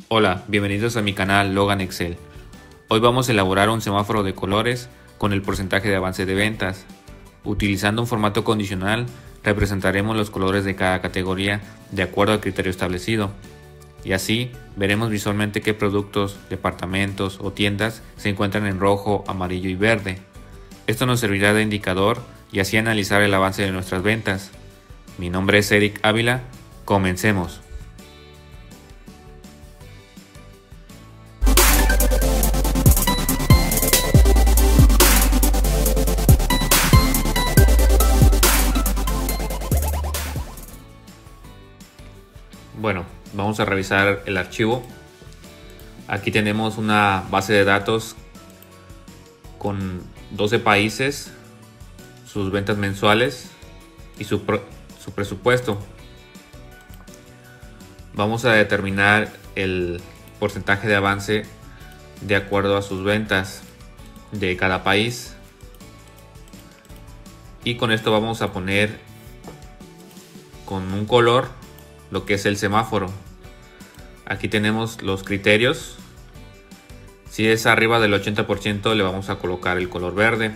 Hola, bienvenidos a mi canal Logan Excel. Hoy vamos a elaborar un semáforo de colores con el porcentaje de avance de ventas. Utilizando un formato condicional, representaremos los colores de cada categoría de acuerdo al criterio establecido. Y así veremos visualmente qué productos, departamentos o tiendas se encuentran en rojo, amarillo y verde. Esto nos servirá de indicador y así analizar el avance de nuestras ventas. Mi nombre es Eric Ávila. Comencemos. Bueno, vamos a revisar el archivo. Aquí tenemos una base de datos con 12 países, sus ventas mensuales y su presupuesto. Vamos a determinar el porcentaje de avance de acuerdo a sus ventas de cada país. Y con esto vamos a poner con un color lo que es el semáforo. Aquí tenemos los criterios. Si es arriba del 80% le vamos a colocar el color verde.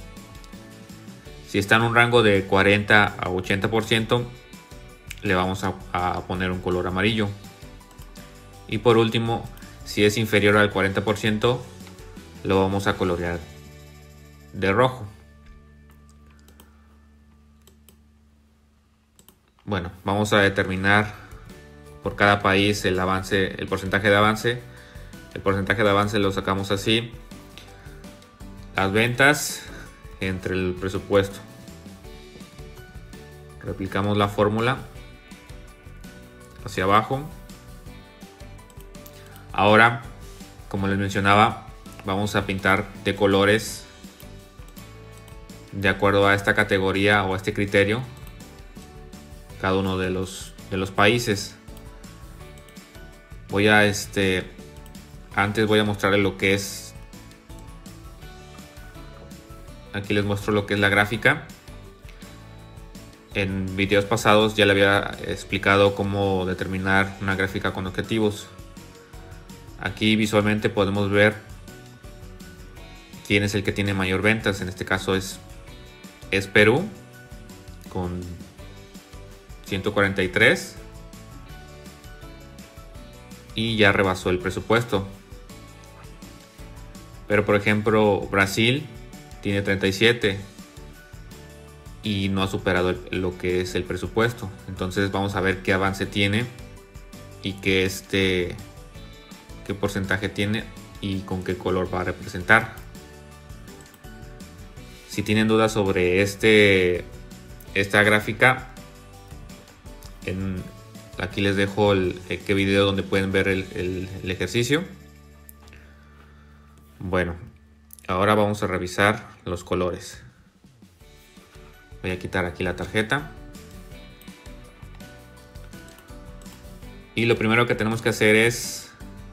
Si está en un rango de 40 a 80% le vamos a poner un color amarillo. Y por último, si es inferior al 40% lo vamos a colorear de rojo. Bueno, vamos a determinar por cada país el avance, el porcentaje de avance. El porcentaje de avance lo sacamos así: las ventas entre el presupuesto. Replicamos la fórmula hacia abajo. Ahora, como les mencionaba, vamos a pintar de colores de acuerdo a esta categoría o a este criterio cada uno de los países. Voy a antes voy a mostrarles lo que es. Aquí les muestro lo que es la gráfica. En videos pasados ya le había explicado cómo determinar una gráfica con objetivos. Aquí visualmente podemos ver quién es el que tiene mayor ventas. En este caso es Perú con 143 y ya rebasó el presupuesto. Pero por ejemplo Brasil tiene 37 y no ha superado lo que es el presupuesto. Entonces vamos a ver qué avance tiene y qué porcentaje tiene y con qué color va a representar. Si tienen dudas sobre esta gráfica, aquí les dejo el video donde pueden ver el ejercicio. Bueno, ahora vamos a revisar los colores. Voy a quitar aquí la tarjeta. Y lo primero que tenemos que hacer es,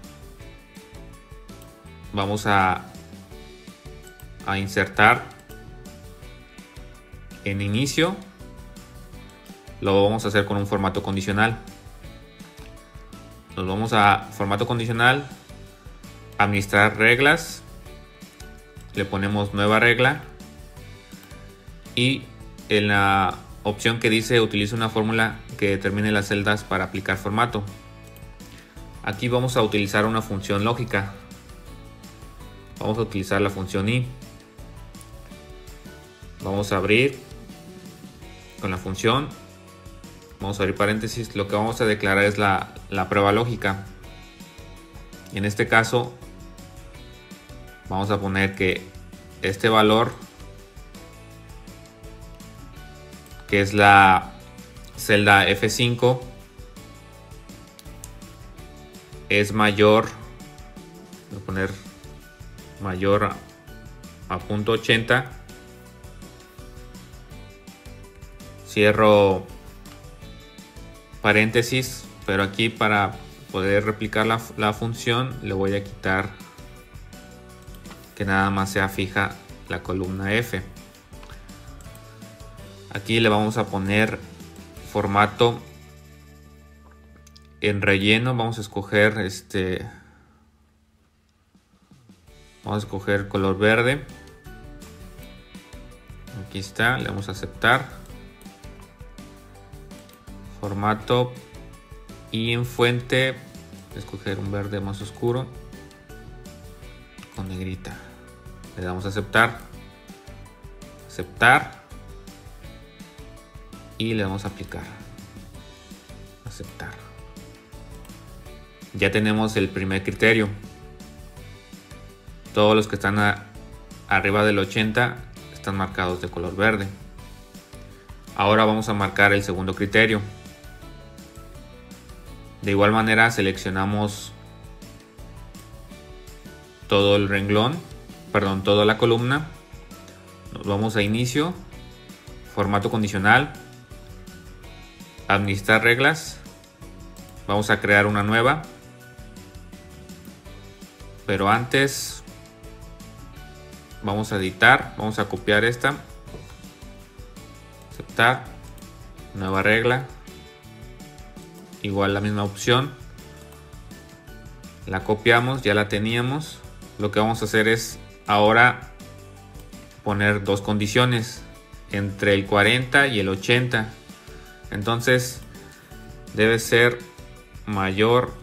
vamos a insertar en inicio. Lo vamos a hacer con un formato condicional. Nos vamos a formato condicional, administrar reglas, le ponemos nueva regla y en la opción que dice utiliza una fórmula que determine las celdas para aplicar formato. Aquí vamos a utilizar una función lógica. Vamos a utilizar la función i. Vamos a abrir con la función. Vamos a abrir paréntesis. Lo que vamos a declarar es la prueba lógica. En este caso vamos a poner que este valor, que es la celda F5, es mayor, voy a poner mayor a .80. Cierro paréntesis, pero aquí para poder replicar la función le voy a quitar que nada más sea fija la columna F. Aquí le vamos a poner formato en relleno vamos a escoger vamos a escoger color verde. Aquí está, le damos a aceptar. Formato. Y en fuente, escoger un verde más oscuro con negrita. Le damos a aceptar. Aceptar. Y le damos a aplicar. Aceptar. Ya tenemos el primer criterio. Todos los que están arriba del 80 están marcados de color verde. Ahora vamos a marcar el segundo criterio. De igual manera seleccionamos todo el renglón, perdón, toda la columna. Nos vamos a inicio, formato condicional, administrar reglas. Vamos a crear una nueva. Pero antes vamos a editar, vamos a copiar esta, aceptar, nueva regla, igual la misma opción, la copiamos, ya la teníamos. Lo que vamos a hacer es ahora poner dos condiciones entre el 40 y el 80. Entonces debe ser mayor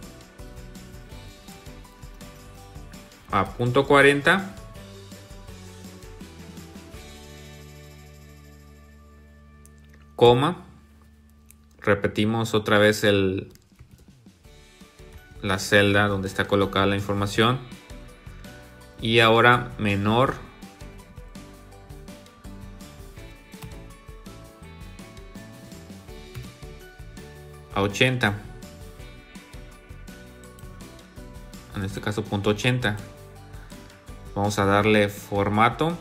a .40 coma, repetimos otra vez la celda donde está colocada la información, y ahora menor a 80, en este caso .80. Vamos a darle formato.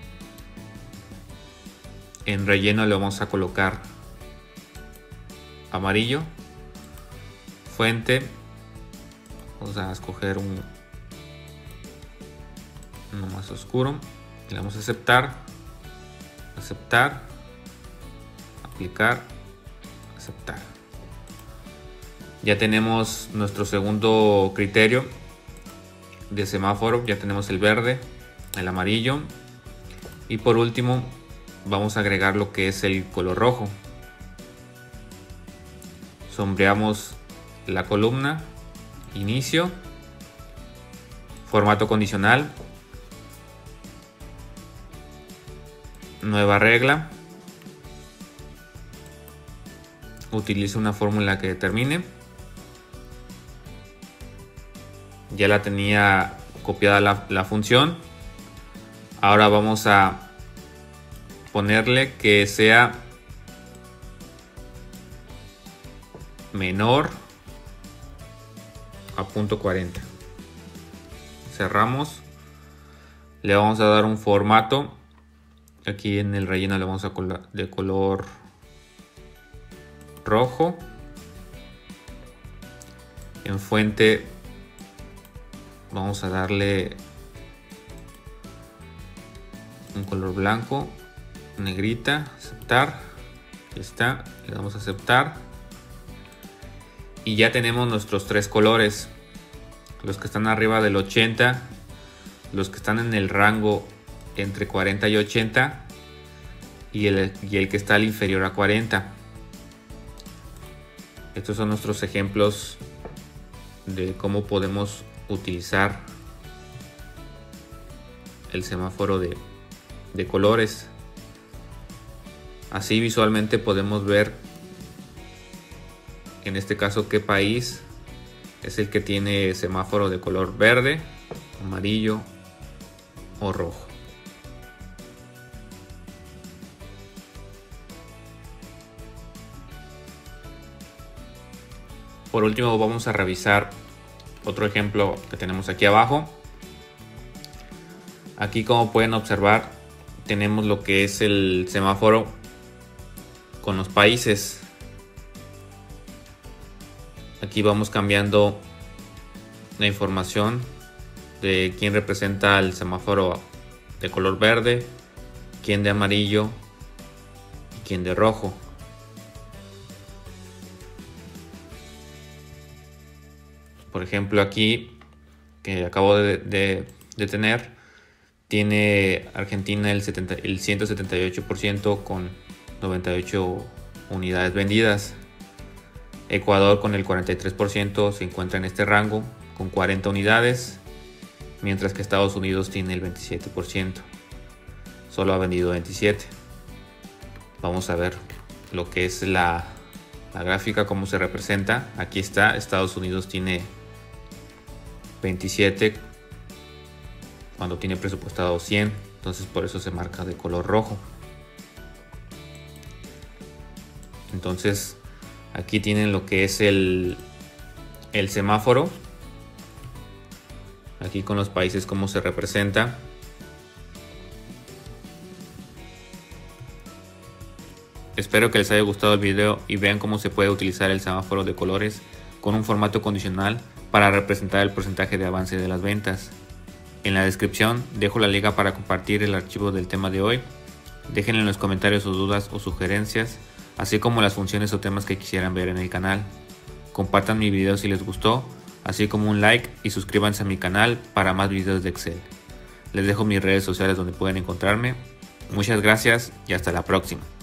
En relleno le vamos a colocar amarillo. Fuente, vamos a escoger uno más oscuro. Le damos a aceptar, aceptar, aplicar, aceptar. Ya tenemos nuestro segundo criterio de semáforo. Ya tenemos el verde, el amarillo, y por último vamos a agregar lo que es el color rojo. Sombreamos la columna, inicio, formato condicional, nueva regla, utilizo una fórmula que determine. Ya la tenía copiada la función. Ahora vamos a ponerle que sea menor a .40. Cerramos. Le vamos a dar un formato. Aquí en el relleno le vamos a colocar de color rojo. En fuente vamos a darle un color blanco, negrita, aceptar. Ahí está, le damos a aceptar. Y ya tenemos nuestros tres colores. Los que están arriba del 80, los que están en el rango entre 40 y 80, y el que está al inferior a 40. Estos son nuestros ejemplos de cómo podemos utilizar el semáforo de colores. Así visualmente podemos ver en este caso qué país es el que tiene semáforo de color verde, amarillo o rojo. Por último vamos a revisar otro ejemplo que tenemos aquí abajo. Aquí, como pueden observar, tenemos lo que es el semáforo con los países. Aquí vamos cambiando la información de quién representa el semáforo de color verde, quién de amarillo y quién de rojo. Por ejemplo, aquí que acabo de tener, tiene Argentina el 178% con 98 unidades vendidas. Ecuador con el 43% se encuentra en este rango con 40 unidades, mientras que Estados Unidos tiene el 27%. Solo ha vendido 27. Vamos a ver lo que es la gráfica, cómo se representa. Aquí está, Estados Unidos tiene 27 cuando tiene presupuestado 100, entonces por eso se marca de color rojo. Entonces aquí tienen lo que es el semáforo, aquí con los países cómo se representa. Espero que les haya gustado el video y vean cómo se puede utilizar el semáforo de colores con un formato condicional para representar el porcentaje de avance de las ventas. En la descripción dejo la liga para compartir el archivo del tema de hoy. Dejen en los comentarios sus dudas o sugerencias, así como las funciones o temas que quisieran ver en el canal. Compartan mi video si les gustó, así como un like y suscríbanse a mi canal para más videos de Excel. Les dejo mis redes sociales donde pueden encontrarme. Muchas gracias y hasta la próxima.